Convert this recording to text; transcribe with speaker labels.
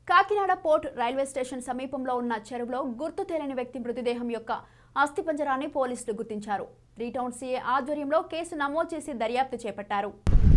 Speaker 1: Kakinada port railway station సమీపంలో ఉన్న చెరువులో గుర్తు తెలియని వ్యక్తి మృతదేహం యొక్క అస్థిపంజరాన్ని పోలీసులు గుర్తించారు. 3 టౌన్ సీఏ ఆధ్వర్యంలో కేసు నమోదు చేసి దర్యాప్తు చేపట్టారు.